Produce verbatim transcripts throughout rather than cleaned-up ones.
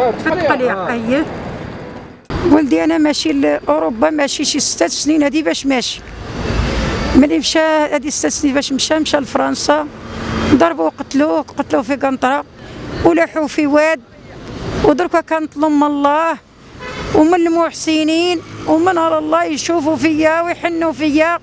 تفضل يا ايه. ولدي انا ماشي لاوروبا، ماشي شي ست سنين هادي باش ماشي. ملي مشى هادي ست سنين باش مشى مشى لفرنسا، ضربوه قتلوه قتلوه في قنطره ولاحوا في واد. ودركا كنطلب الله ومن المحسنين ومن على الله يشوفوا فيا ويحنوا فيا،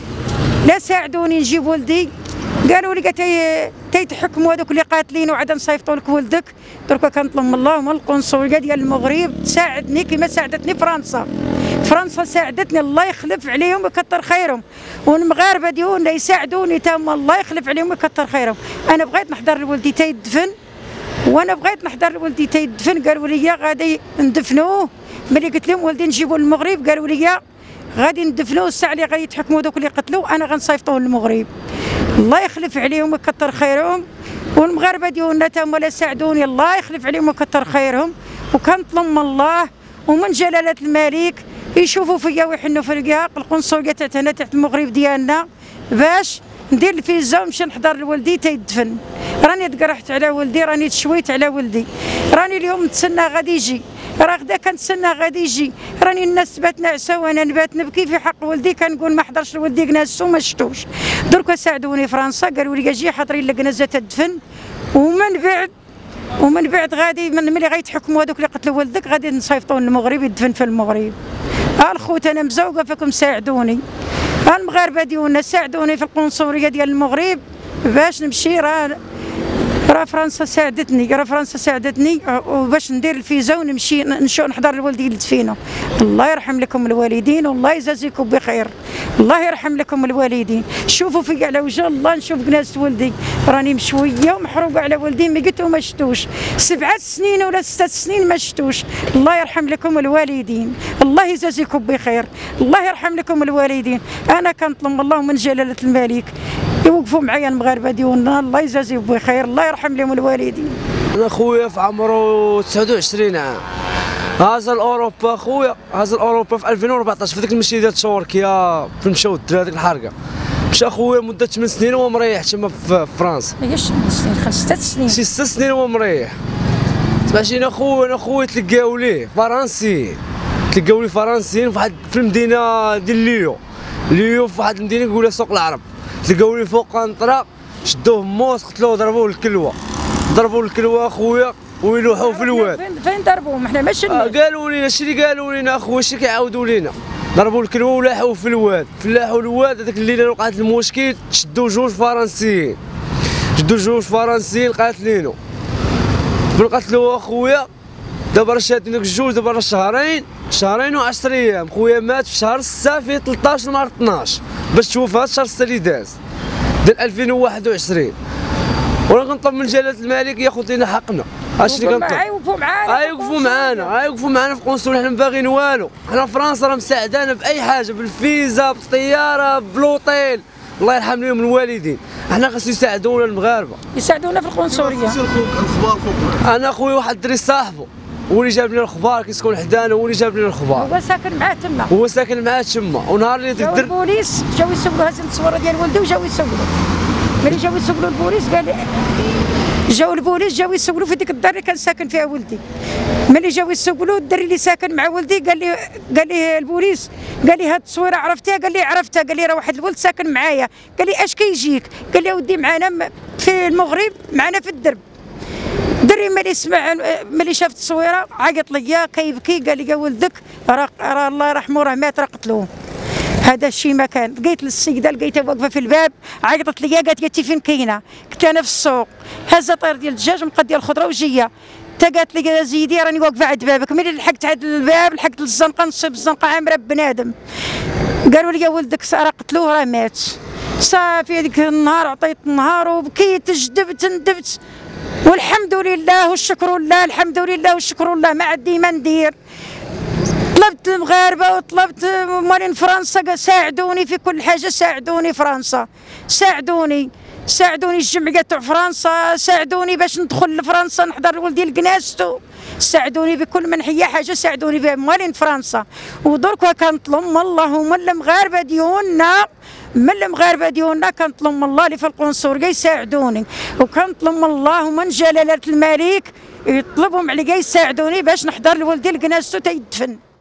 لا ساعدوني نجيب ولدي. قالوا لي تي تيتحكموا هذوك اللي قاتلين وعاد نصيفطوا لك ولدك. دركا كنطلب من الله ومن القنصليه ديال المغرب تساعدني كما ساعدتني فرنسا. فرنسا ساعدتني، الله يخلف عليهم ويكثر خيرهم، والمغاربه ديالنا يساعدوني تما، الله يخلف عليهم ويكثر خيرهم. انا بغيت نحضر لولدي تيدفن، وانا بغيت نحضر لولدي تيدفن. قالوا لي غادي ندفنوه. ملي قلت لهم ولدي نجيبوه للمغرب قالوا لي غادي ندفنوه، الساعه اللي غادي يتحكموا دوك اللي قتلوه انا غنصيفطوه للمغرب. الله يخلف عليهم ويكثر خيرهم، والمغاربه ديالنا تما لا ساعدوني، الله يخلف عليهم ويكثر خيرهم. وكنطلب من الله ومن جلاله الملك يشوفوا فيا ويحنوا فيا القنصليه تاع هنا تاع المغرب ديالنا، باش ندير الفيزا ونمشي نحضر لولدي تيدفن. راني تقرحت على ولدي، راني تشويت على ولدي، راني اليوم نتسنى غادي يجي، راه غدا كنتسنى غادي يجي. راني الناس تبات ناعسه وانا نبات نبكي في حق ولدي، كنقول ما حضرش لولدي كناسو ما شفتوش. دركا ساعدوني فرنسا قالوا لي اجي حضري لكنازه تدفن، ومن بعد ومن بعد غادي من ملي غيتحكموا هذوك اللي قتلوا ولدك غادي نصيفطوه للمغرب يدفن في المغرب. ها الخوت انا مزوقه فيكم ساعدوني، ها المغاربه ديالنا ساعدوني في القنصليه ديال المغرب باش نمشي. راه راه فرنسا ساعدتني، راه فرنسا ساعدتني وباش ندير الفيزا ونمشي نشوف نحضر لولدي لدفينه. الله يرحم لكم الوالدين والله يجازيكم بخير، الله يرحم لكم الوالدين. شوفوا فيا على وجه الله نشوف كنازه ولدي، راني مشويه ومحروقه على ولدي، ما قلتو ما شفتوش سبعة سنين ولا ستة سنين ما شفتوش. الله يرحم لكم الوالدين، الله يجازيكم بخير، الله يرحم لكم الوالدين. انا كنطلب الله من جلاله الملك يوقفوا معايا المغاربه ديالنا، الله يجازيهم بخير، الله يرحم لهم الوالدين. انا خويا في عمره تسعة وعشرين عام، هازا لاوروبا خويا، هازا لاوروبا في ألفين وأربعطاش في ديك المشي ديال تركيا فين مشاو الدراري هذيك الحركه. مشى خويا مده ثمان سنين وهو مريح تما في فرنسا. هي ثمان سنين خمس ست سنين شي ست سنين وهو مريح. تبعشينا خويا انا خويا تلقاو ليه فرنسي، تلقاو ليه فرنسيين في واحد في المدينه ديال ليو، ليو في واحد المدينه كيقولها سوق العرب. تلقاو ليه فوق قنطره شدوه موس قتلوه ضربوه الكلوه، ضربوا الكلوه اخويا ويلوحوا في الواد. فين فين ضربوهم؟ حنا ما شفنا. آه قالوا لنا شي اللي قالوا لنا اخويا، شي كيعاودوا لنا. ضربوا الكلوه ولاحوا في الواد، فلاحوا الواد. هذاك الليله وقعت المشكل، شدوا جوج فرنسيين، شدوا جوج فرنسيين قاتلينو. فين قتلوه اخويا دابا راه شادين داك الجوج، دابا راه شهرين شهرين وعشرة ايام. خويا مات في شهر ستة في ثلاطاش نهار اثناش باش توفى هذا الشهر ستة اللي داز ديال ألفين وواحد وعشرين. وانا كنطلب من جلاله الملك ياخذ لنا حقنا. هادشي اللي كنطلب. غيوقفوا معانا، غيوقفوا معانا، غيوقفوا معانا في القنصليه. حنا ما باغيين والو، حنا فرنسا راه مساعدانا باي حاجه، بالفيزا بالطياره بالوطيل. الله يرحم لهم الوالدين. حنا خاصو يساعدونا المغاربه، يساعدونا في القنصليه. انا خويا واحد الدري صاحبه هو اللي جاب لنا الخبار، كيسكن حدانا، هو اللي جاب لنا الخبار. هو ساكن معاه تما، هو ساكن معاه تما. ونهار اللي جاو البوليس جاو يسولوا هازين التصويره ديال ولده وجاو يسولوا. ملي جاو يسولوا البوليس قال جاو البوليس جاو يسولوا في ديك الدار اللي كان ساكن فيها ولدي. ملي جاو يسولوا الدري اللي ساكن مع ولدي قال لي قال لي البوليس قال لي هاد التصويره عرفتيها؟ قال لي عرفتها. قال لي راه واحد الولد ساكن معايا. قال لي اش كيجيك؟ قال لي ودي معنا في المغرب معنا في الدرب. دري ملي سمع ملي شاف التصويره عيط ليا كيبكي، قال لي ولدك راه راه الله يرحمه راه مات راه قتلوه. هذا الشيء ما كان. لقيت للسيده لقيتها واقفه في الباب عيطت ليا قالت لي فين كاينه؟ قلت انا في السوق، هزه طير ديال الدجاج مقد ديال الخضره وجيه. حتى قالت لي زيدي راني واقفه عند بابك. ملي لحقت عند الباب لحقت للزنقه نصيب الزنقه عامره بنادم. قالوا لي ولدك راه قتلوه راه مات. صافي هذيك النهار عطيت النهار وبكيت جدبت ندبت، والحمد لله والشكر لله، الحمد لله والشكر لله. ما عندي ما ندير. طلبت المغاربه وطلبت مالين فرنسا ساعدوني في كل حاجه، ساعدوني فرنسا، ساعدوني ساعدوني الجمعيه تاع فرنسا، ساعدوني باش ندخل لفرنسا نحضر لولدي لكناستو. ساعدوني بكل من هي حاجه، ساعدوني بها موالين فرنسا. ودركا كنطلب من الله ومن المغاربه ديالنا، من المغاربه ديالنا كنطلب من الله اللي في القنصليه يساعدوني، وكنطلب من الله ومن جلاله الملك يطلبهم عليا يساعدوني باش نحضر لولدي لكناسو تيدفن.